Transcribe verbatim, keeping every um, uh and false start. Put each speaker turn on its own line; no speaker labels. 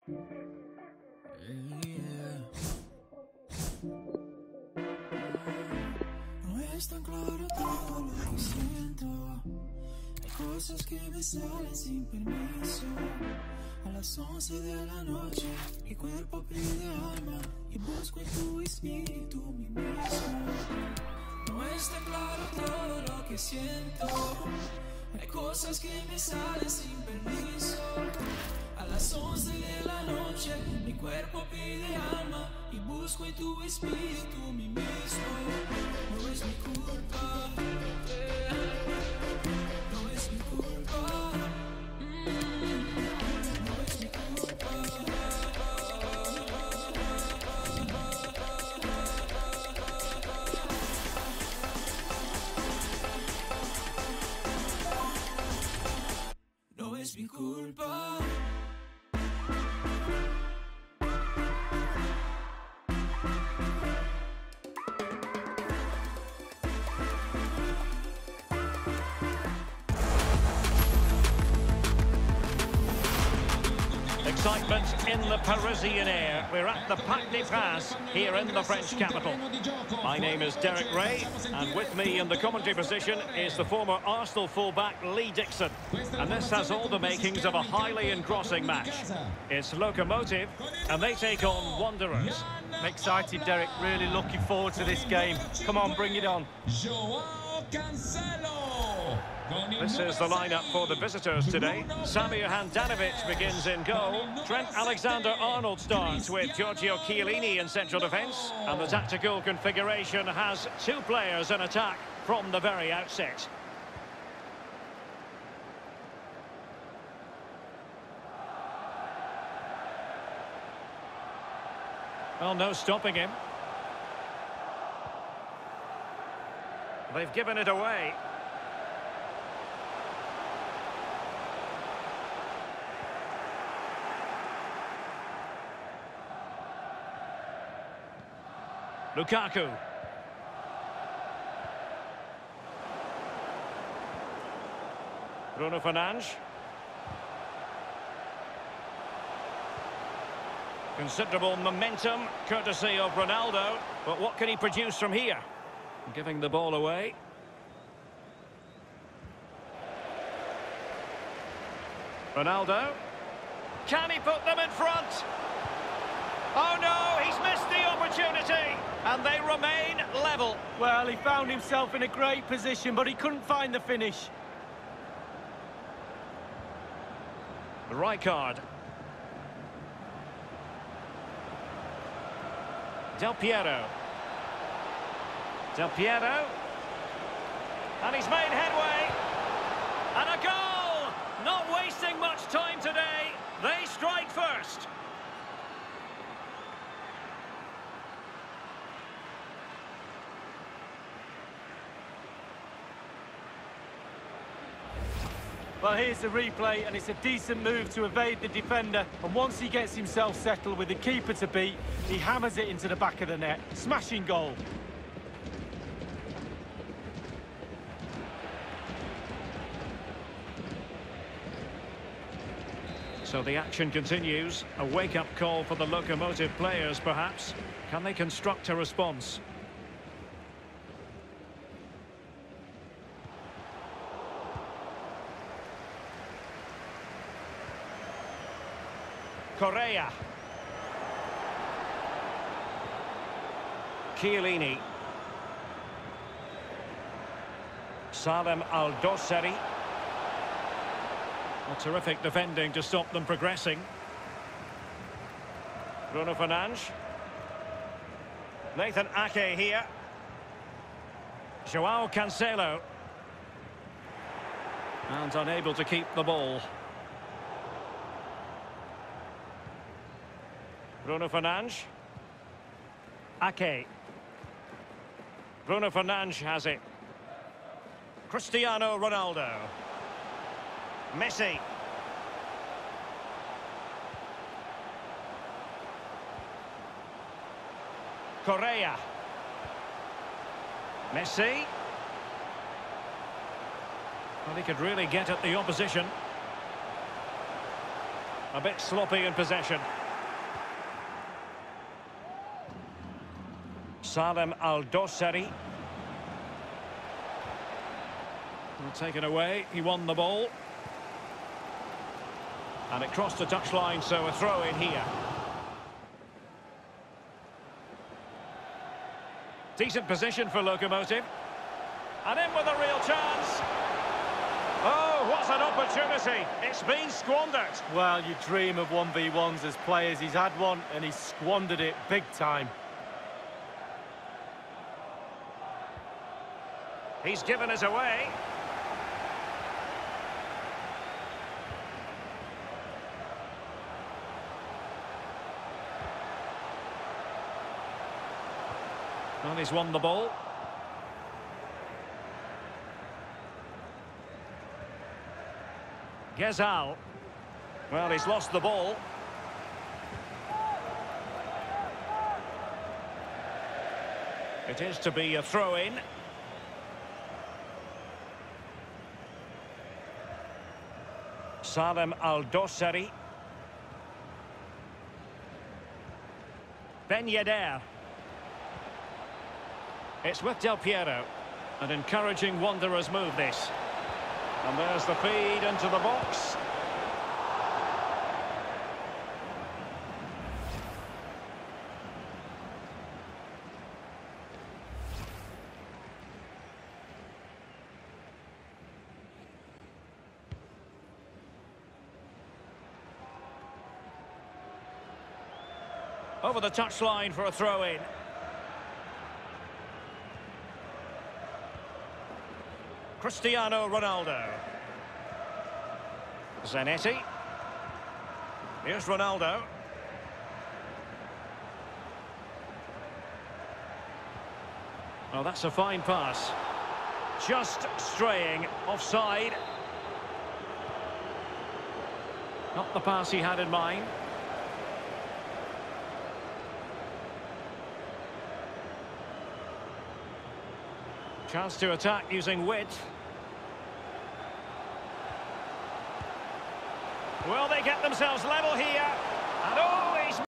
Yeah. No es tan claro todo lo que siento. Hay cosas que me salen sin permiso. A las once de la noche mi cuerpo pide alma y busco en tu espíritu mi mismo. No está claro todo lo que siento. Hay cosas que me salen sin permiso. A las once de la noche mi cuerpo pide alma y busco en tu espíritu mi mismo. No es mi culpa, no es mi culpa, no es mi culpa. No es mi culpa.
Excitement in the Parisian air. We're at the Parc des Princes here in the French capital. My name is Derek Ray, and with me in the commentary position is the former Arsenal fullback Lee Dixon. And this has all the makings of a highly engrossing match. It's Lokomotiv, and they take on Wanderers.
I'm excited, Derek. Really looking forward to this game. Come on, bring it on.
This is the lineup for the visitors today. Samir Handanovic begins in goal. Trent Alexander-Arnold starts with Giorgio Chiellini in central defence. And the tactical configuration has two players in attack from the very outset. Well, no stopping him. They've given it away. Lukaku. Bruno Fernandes. Considerable momentum, courtesy of Ronaldo. But what can he produce from here? Giving the ball away. Ronaldo. Can he put them in front? Oh no, he's missed the opportunity, and they remain level.
Well, he found himself in a great position, but he couldn't find the finish.
Rijkaard. Del Piero. Del Piero. And he's made headway. And a goal! Not wasting much time today. They strike first.
Well, here's the replay, and it's a decent move to evade the defender. And once he gets himself settled with the keeper to beat, he hammers it into the back of the net. Smashing goal.
So the action continues. A wake-up call for the Lokomotiv players, perhaps. Can they construct a response? Correa. Chiellini. Salem Al-Dosseri. A terrific defending to stop them progressing. Bruno Fernandes. Nathan Ake here. Joao Cancelo. And unable to keep the ball. Bruno Fernandes. Ake. Bruno Fernandes has it. Cristiano Ronaldo. Messi. Correa. Messi. Well, he could really get at the opposition. A bit sloppy in possession. Salem Al-Dosari. Taken away, he won the ball. And it crossed the touchline, so a throw in here. Decent position for Lokomotiv. And in with a real chance. Oh, what an opportunity. It's been squandered.
Well, you dream of one v ones as players. He's had one and he's squandered it big time.
He's given us away. Well, he's won the ball. Gezal. Well, he's lost the ball. It is to be a throw-in. Salem Al-Dosari. Ben Yedder. It's with Del Piero. An encouraging Wanderers move, this. And there's the feed into the box. Over the touchline for a throw-in. Cristiano Ronaldo. Zanetti. Here's Ronaldo. Oh, that's a fine pass. Just straying offside. Not the pass he had in mind. Chance to attack using width. Will they get themselves level here? And oh, he's